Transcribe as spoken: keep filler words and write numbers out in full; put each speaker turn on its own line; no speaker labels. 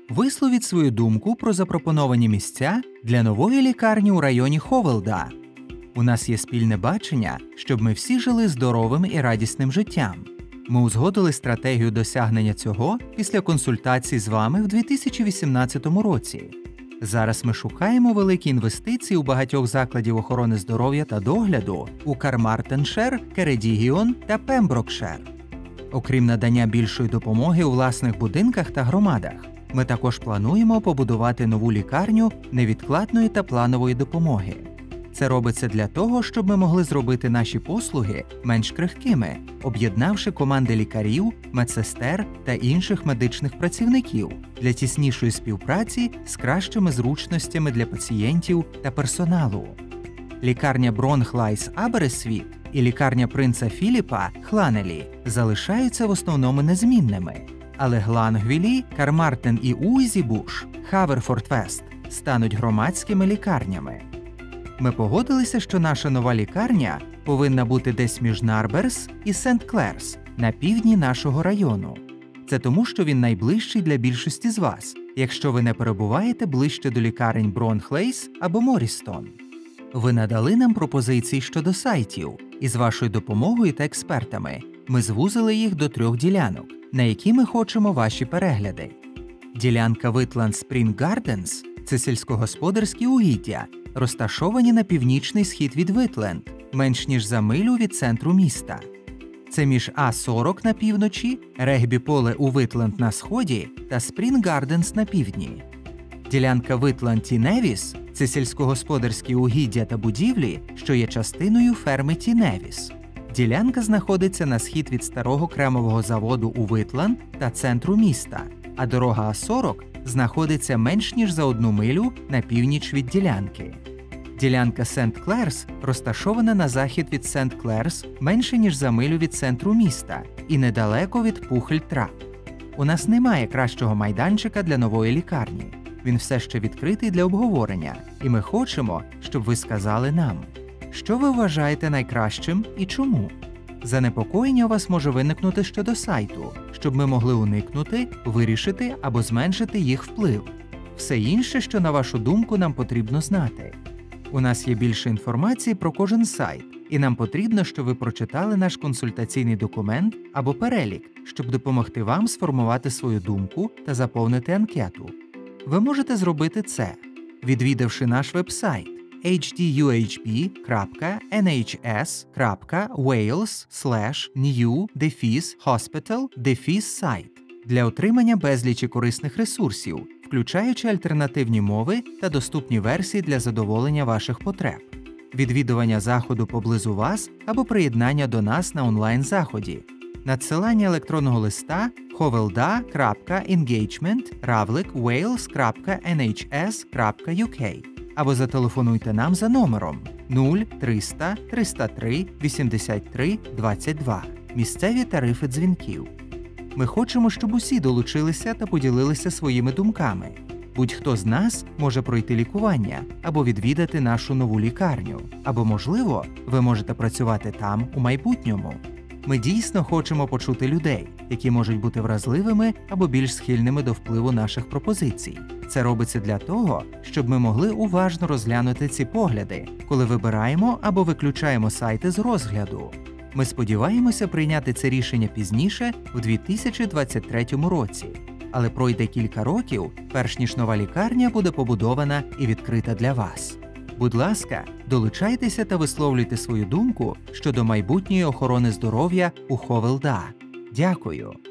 Висловіть свою думку про запропоновані місця для нової лікарні у районі Ховелда. У нас є спільне бачення, щоб ми всі жили здоровим і радісним життям. Ми узгодили стратегію досягнення цього після консультацій з вами в дві тисячі вісімнадцятому році. Зараз ми шукаємо великі інвестиції у багатьох закладів охорони здоров'я та догляду у Кармартеншир, Кередігіон та Пемброкшир. Окрім надання більшої допомоги у власних будинках та громадах, ми також плануємо побудувати нову лікарню невідкладної та планової допомоги. Це робиться для того, щоб ми могли зробити наші послуги менш крихкими, об'єднавши команди лікарів, медсестер та інших медичних працівників для тіснішої співпраці з кращими зручностями для пацієнтів та персоналу. Лікарня Бронхлайс Абересвіт і лікарня принца Філіпа Хланелі залишаються в основному незмінними, але Глангвілі, Кармартен і Уізібуш, Хаверфорд-Вест стануть громадськими лікарнями. Ми погодилися, що наша нова лікарня повинна бути десь між Нарберс і Сент-Клерс, на півдні нашого району. Це тому, що він найближчий для більшості з вас, якщо ви не перебуваєте ближче до лікарень Бронхлейс або Морістон. Ви надали нам пропозиції щодо сайтів, і з вашою допомогою та експертами ми звузили їх до трьох ділянок, на які ми хочемо ваші перегляди. Ділянка Whitland Spring Gardens – це сільськогосподарські угіддя, розташовані на північний схід від Whitland, менш ніж за милю від центру міста. Це між А сорок на півночі, регбі-поле у Whitland на сході та Spring Gardens на півдні. Ділянка Whitland Ті Невіс – це сільськогосподарські угіддя та будівлі, що є частиною ферми Ті Невіс. Ділянка знаходиться на схід від старого кремового заводу у Whitland та центру міста, а дорога А сорок знаходиться менш ніж за одну милю на північ від ділянки. Ділянка Сент-Клерс розташована на захід від Сент-Клерс менше ніж за милю від центру міста і недалеко від Пухель-Трап. У нас немає кращого майданчика для нової лікарні. Він все ще відкритий для обговорення, і ми хочемо, щоб ви сказали нам, що ви вважаєте найкращим і чому. Занепокоєння у вас може виникнути щодо сайту, щоб ми могли уникнути, вирішити або зменшити їх вплив. Все інше, що на вашу думку, нам потрібно знати. У нас є більше інформації про кожен сайт, і нам потрібно, щоб ви прочитали наш консультаційний документ або перелік, щоб допомогти вам сформувати свою думку та заповнити анкету. Ви можете зробити це, відвідавши наш веб-сайт ейч ді ю ейч бі крапка ен ейч ес крапка вейлс слеш нью дефіс хоспітал дефіс сайт для отримання безлічі корисних ресурсів, включаючи альтернативні мови та доступні версії для задоволення ваших потреб, відвідування заходу поблизу вас або приєднання до нас на онлайн-заході, надсилання електронного листа хоvelda крапка енгейджмент равлик вейлс крапка ен ейч ес крапка ю кей або зателефонуйте нам за номером нуль триста триста три вісімдесят три двадцять два. Місцеві тарифи дзвінків. Ми хочемо, щоб усі долучилися та поділилися своїми думками. Будь-хто з нас може пройти лікування або відвідати нашу нову лікарню, або, можливо, ви можете працювати там у майбутньому. Ми дійсно хочемо почути людей, які можуть бути вразливими або більш схильними до впливу наших пропозицій. Це робиться для того, щоб ми могли уважно розглянути ці погляди, коли вибираємо або виключаємо сайти з розгляду. Ми сподіваємося прийняти це рішення пізніше, у дві тисячі двадцять третьому році. Але пройде кілька років, перш ніж нова лікарня буде побудована і відкрита для вас. Будь ласка, долучайтеся та висловлюйте свою думку щодо майбутньої охорони здоров'я у Ховелда. Дякую!